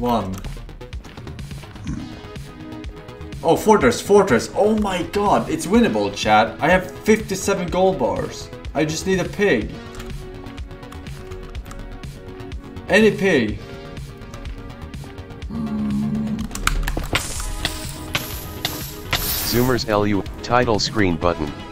1. Oh, fortress. Oh my god, it's winnable, chat. I have 57 gold bars. I just need a pig. Any pig. Zoomers LU title screen button.